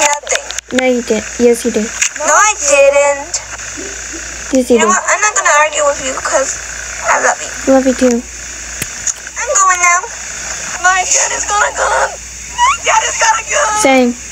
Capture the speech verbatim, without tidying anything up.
nothing. No, you did. Yes, you did. No, I didn't. Yes, you, You know did. what? I'm not gonna argue with you because I love you. Love you too. I'm going now. My dad is gonna come. My dad is gonna come. Same.